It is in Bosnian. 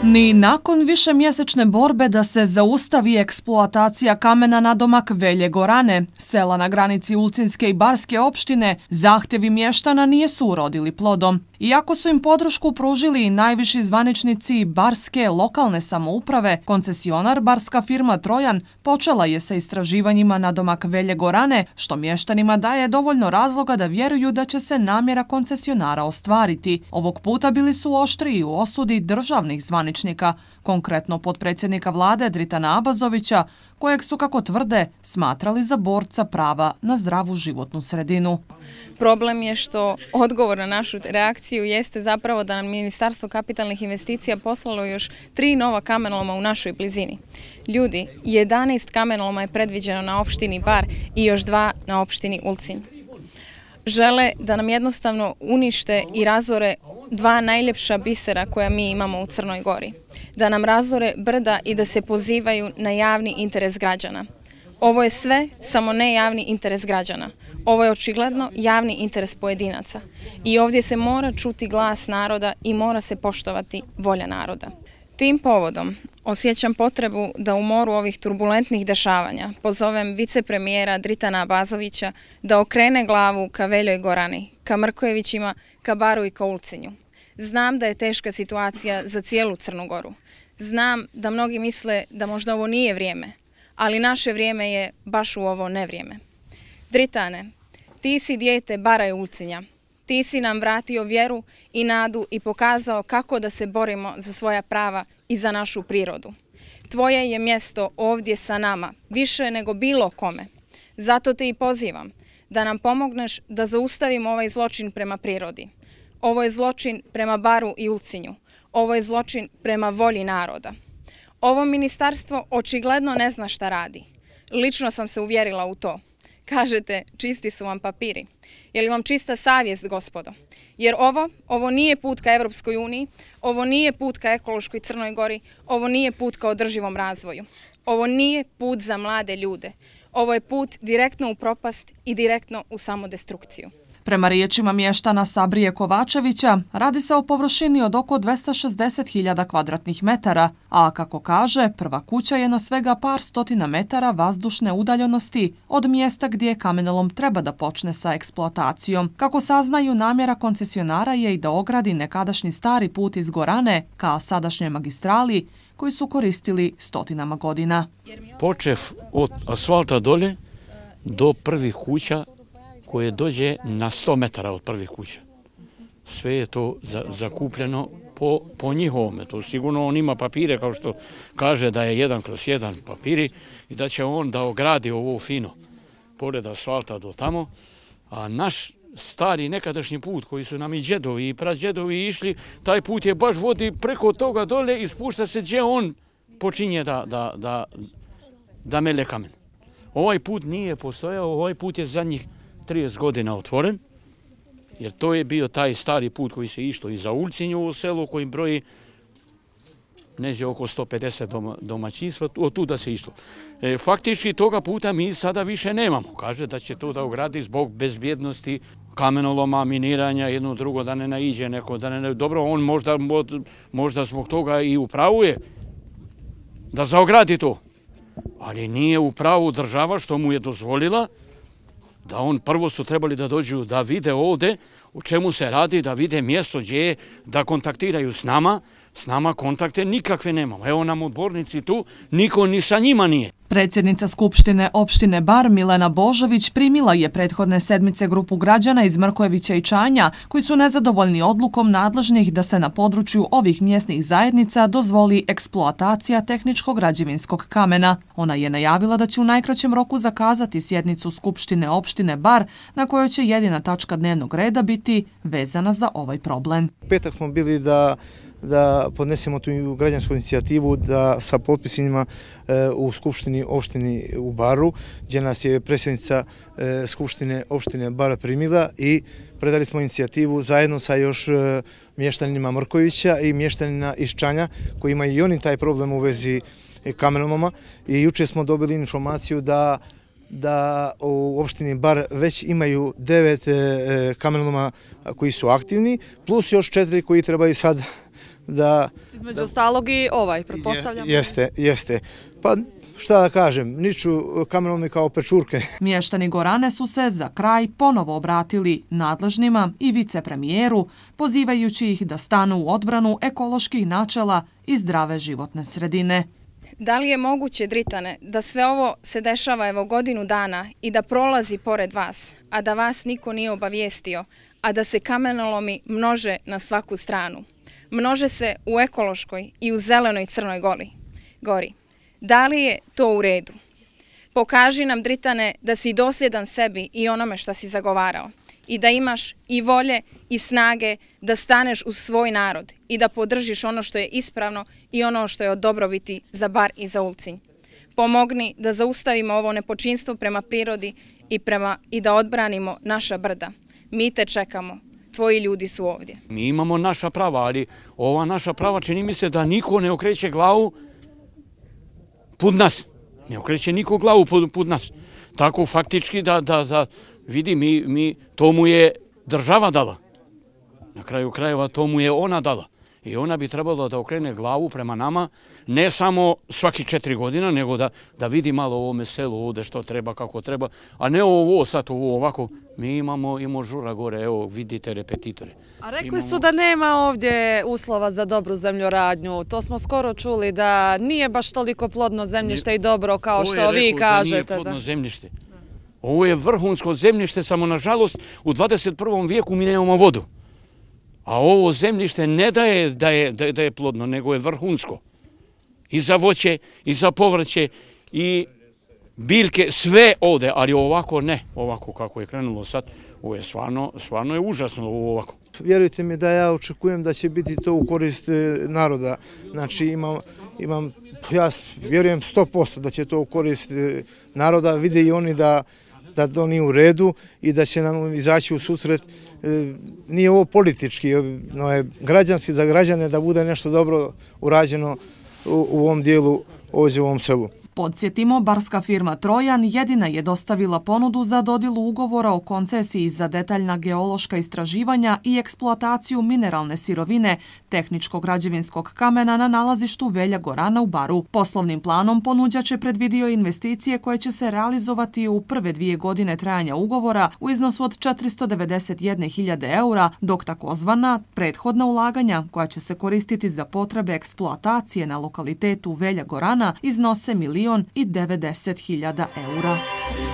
Ni nakon višemjesečne borbe da se zaustavi eksploatacija kamena nadomak Velje Gorane, sela na granici Ulcinske i Barske opštine, zahtjevi mještana nisu urodili plodom. Iako su im podršku pružili i najviši zvaničnici Barske lokalne samouprave, koncesionar barska firma Trojan počela je sa istraživanjima nadomak Velje Gorane, što mještanima daje dovoljno razloga da vjeruju da će se namjera koncesionara ostvariti. Ovog puta bili su oštriji u osudi državnih zvaničnika, konkretno potpredsjednika vlade Dritana Abazovića, kojeg su, kako tvrde, smatrali za borca prava na zdravu životnu sredinu. Problem je što odgovor na našu reakciju jeste zapravo da nam Ministarstvo kapitalnih investicija poslalo još 3 nova kamenoloma u našoj blizini. Ljudi, 11 kamenoloma je predviđeno na opštini Bar i još 2 na opštini Ulcinj. Žele da nam jednostavno unište i razore 2 najljepša bisera koja mi imamo u Crnoj Gori. Da nam razore brda i da se pozivaju na javni interes građana. Ovo je sve, samo ne javni interes građana. Ovo je očigledno javni interes pojedinaca. I ovdje se mora čuti glas naroda i mora se poštovati volja naroda. Tim povodom osjećam potrebu da u moru ovih turbulentnih dešavanja pozovem vicepremijera Dritana Abazovića da okrene glavu ka Veljoj Gorani, ka Mrkojevićima, ka Baru i ka Ulcinju. Znam da je teška situacija za cijelu Crnu Goru. Znam da mnogi misle da možda ovo nije vrijeme, ali naše vrijeme je baš u ovo nevrijeme. Dritane, ti si dijete Bara i Ulcinja. Ti si nam vratio vjeru i nadu i pokazao kako da se borimo za svoja prava i za našu prirodu. Tvoje je mjesto ovdje sa nama, više nego bilo kome. Zato te i pozivam da nam pomogneš da zaustavimo ovaj zločin prema prirodi. Ovo je zločin prema Baru i Ulcinju. Ovo je zločin prema volji naroda. Ovo ministarstvo očigledno ne zna šta radi. Lično sam se uvjerila u to. Kažete, čisti su vam papiri. Je li vam čista savjest, gospodo? Jer ovo nije put ka Evropskoj uniji, ovo nije put ka ekološkoj Crnoj Gori, ovo nije put ka održivom razvoju. Ovo nije put za mlade ljude. Ovo je put direktno u propast i direktno u samodestrukciju. Prema riječima mještana Sabrije Kovačevića, radi se o površini od oko 260.000 kvadratnih metara, a kako kaže, prva kuća je na svega par stotina metara vazdušne udaljenosti od mjesta gdje kamenolom treba da počne sa eksploatacijom. Kako saznaju, namjera koncesionara je i da ogradi nekadašnji stari put iz Gorane ka sadašnjoj magistrali, koji su koristili stotinama godina. Počev od asfalta dolje do prvih kuća koje dođe na 100 metara od prvih kuća. Sve je to zakupljeno po njihovome. To sigurno on ima papire, kao što kaže da je 1/1 papiri i da će on da ogradi ovo fino, pored asfalta do tamo. A naš stari nekadašnji put koji su nam i džedovi i pradžedovi išli, taj put je baš vodi preko toga dole i spušta se gdje on počinje da mele kamen. Ovaj put nije postojao, ovaj put je zadnjih 30 godina otvoren, jer to je bio taj stari put koji se išlo i za Ulcinju u selu koji broji neđe oko 150 domaćinstva, od tuda se išlo. Faktički toga puta mi sada više nemamo. Kaže da će to da ugradi zbog bezbjednosti kamenoloma, miniranja, jedno drugo da ne naiđe neko, da ne... Dobro, on možda zbog toga i u pravu je da zaogradi to, ali nije u pravu država što mu je dozvolila da on prvo su trebali da dođu da vide ovdje u čemu se radi, da vide mjesto gdje je, da kontaktiraju s nama kontakte nikakve nemamo. Evo nam odbornici tu, niko ni sa njima nije. Predsjednica Skupštine opštine Bar Milena Božović primila je prethodne sedmice grupu građana iz Mrkojevića i Čanja koji su nezadovoljni odlukom nadležnih da se na području ovih mjesnih zajednica dozvoli eksploatacija tehničko-građevinskog kamena. Ona je najavila da će u najkraćem roku zakazati sjednicu Skupštine opštine Bar na kojoj će jedina tačka dnevnog reda biti vezana za ovaj problem. Petak smo bili da podnesemo tu građansku inicijativu sa potpisima u Skupštini opštine u Baru, gdje nas je predsjednica Skupštine opštine Bara primila i predali smo inicijativu zajedno sa još mještanima Mrkovića i mještanima iz Čanja, koji imaju i oni taj problem u vezi kamenoloma. I juče smo dobili informaciju da da u opštini Bar već imaju 9 kamenoloma koji su aktivni, plus još 4 koji trebaju sad da... Između ostalog i ovaj, pretpostavljam. Jeste. Pa šta da kažem, niču kamenolomi kao pečurke. Mještani Gorane su se za kraj ponovo obratili nadležnima i vicepremijeru, pozivajući ih da stanu u odbranu ekoloških načela i zdrave životne sredine. Da li je moguće, Dritane, da sve ovo se dešava evo godinu dana i da prolazi pored vas, a da vas niko nije obavijestio, a da se kamenolomi množe na svaku stranu? Množe se u ekološkoj i u zelenoj Crnoj Gori. Da li je to u redu? Pokaži nam, Dritane, da si dosljedan sebi i onome što si zagovarao i da imaš i volje i snage da staneš uz svoj narod i da podržiš ono što je ispravno i ono što je od dobrobiti za Bar i za Ulcinj. Pomogni da zaustavimo ovo nepočinstvo prema prirodi i da odbranimo naša brda. Mi te čekamo. Tvoji ljudi su ovdje. Mi imamo naša prava, ali ova naša prava čini mi se da niko ne okreće glavu pud nas. Ne okreće niko glavu pud nas. Tako faktički da vidi, to mu je država dala. Na kraju krajeva to mu je ona dala. I ona bi trebalo da okrene glavu prema nama, ne samo svaki 4 godina, nego da vidi malo u ovome selu ovdje što treba, kako treba, a ne ovo sad, ovo ovako. Mi imamo žura gore, evo vidite repetitore. A rekli su da nema ovdje uslova za dobru zemljoradnju. To smo skoro čuli da nije baš toliko plodno zemljište i dobro kao što vi kažete. Nije plodno zemljište. Ovo je vrhunsko zemljište, samo nažalost u 21. vijeku mi nemamo vodu. A ovo zemljište ne daje da je plodno, nego je vrhunsko. I za voće, i za povrće, i biljke, sve ovdje, ali ovako ne. Ovako kako je krenulo sad, ovo je stvarno je užasno ovo ovako. Vjerujte mi da ja očekujem da će biti to u korist naroda. Znači ja vjerujem 100% da će to u korist naroda. Vide i oni da to nije u redu i da će nam izaći u susret. Nije ovo politički, no je građanski za građane da bude nešto dobro urađeno u ovom dijelu, ovdje u ovom selu. Podsjetimo, barska firma Trojan jedina je dostavila ponudu za dodjelu ugovora o koncesiji za detaljna geološka istraživanja i eksploataciju mineralne sirovine tehničkog građevinskog kamena na nalazištu Velja Gorana u Baru. Poslovnim planom ponuđač je predvidio investicije koje će se realizovati u prve 2 godine trajanja ugovora u iznosu od 491.000 eura, dok takozvana prethodna ulaganja koja će se koristiti za potrebe eksploatacije na lokalitetu Velja Gorana iznose 1.090.000 eura.